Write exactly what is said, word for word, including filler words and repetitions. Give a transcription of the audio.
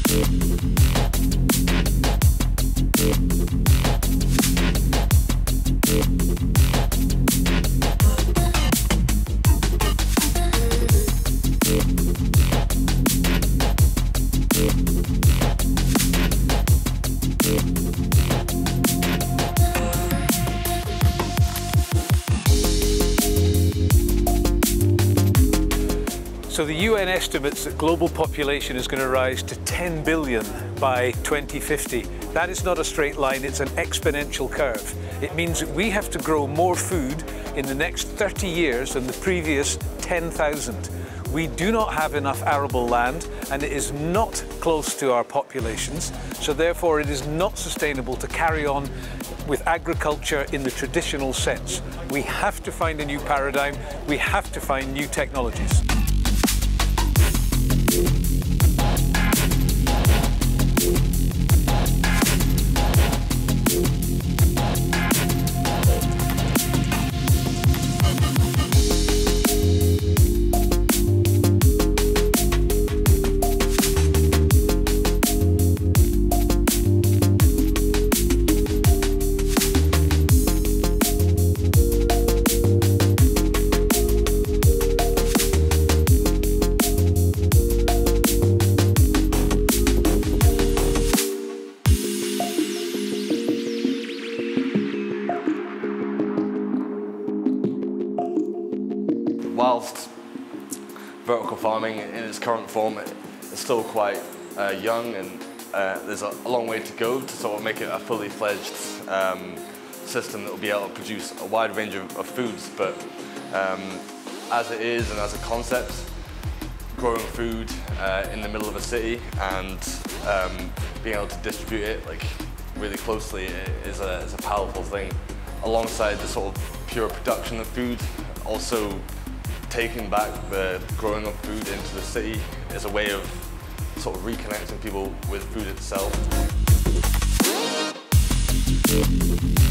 So the U N estimates that global population is going to rise to ten billion by twenty fifty. That is not a straight line, it's an exponential curve. It means that we have to grow more food in the next thirty years than the previous ten thousand. We do not have enough arable land and it is not close to our populations, so therefore it is not sustainable to carry on with agriculture in the traditional sense. We have to find a new paradigm, we have to find new technologies. Whilst vertical farming in its current form is still quite uh, young and uh, there's a, a long way to go to sort of make it a fully fledged um, system that will be able to produce a wide range of, of foods, but um, as it is and as a concept, growing food uh, in the middle of a city and um, being able to distribute it like really closely is a, is a powerful thing. Alongside the sort of pure production of food, also taking back the growing of food into the city is a way of sort of reconnecting people with food itself.